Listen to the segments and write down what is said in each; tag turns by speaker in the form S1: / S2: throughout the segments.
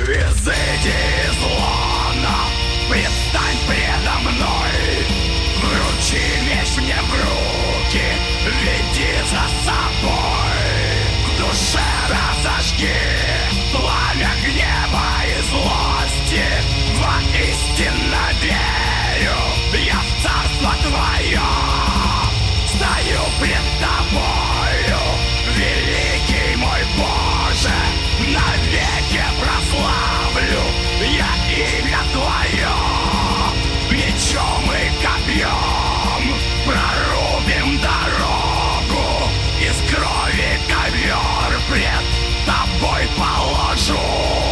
S1: Изыди из лона, предстань предо мной, вручи меч мне в руки, веди за собой. В душе разожги пламя гнева и злости. Воистину верю я в царство твое. Стою пред тобою, великий мой Боже, навеки прославлю я имя твое. Мечом и копьем прорубим дорогу, из крови ковер пред тобой положу.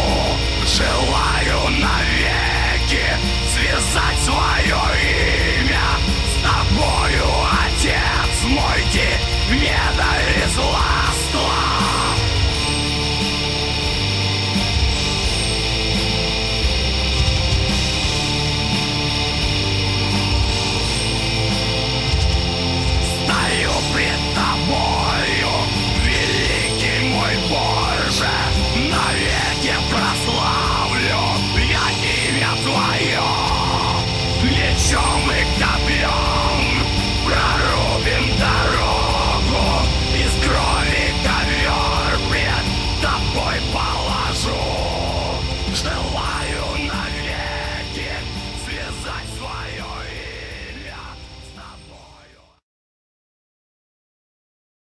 S1: Желаю навеки связать свое имя с тобою, Отец мой, Димеда из Ластла. Стою пред тобою, великий мой Боже, навеки прославлю я имя твое. Мечом и копьем прорубим дорогу, из крови ковер пред тобой положу. Желаю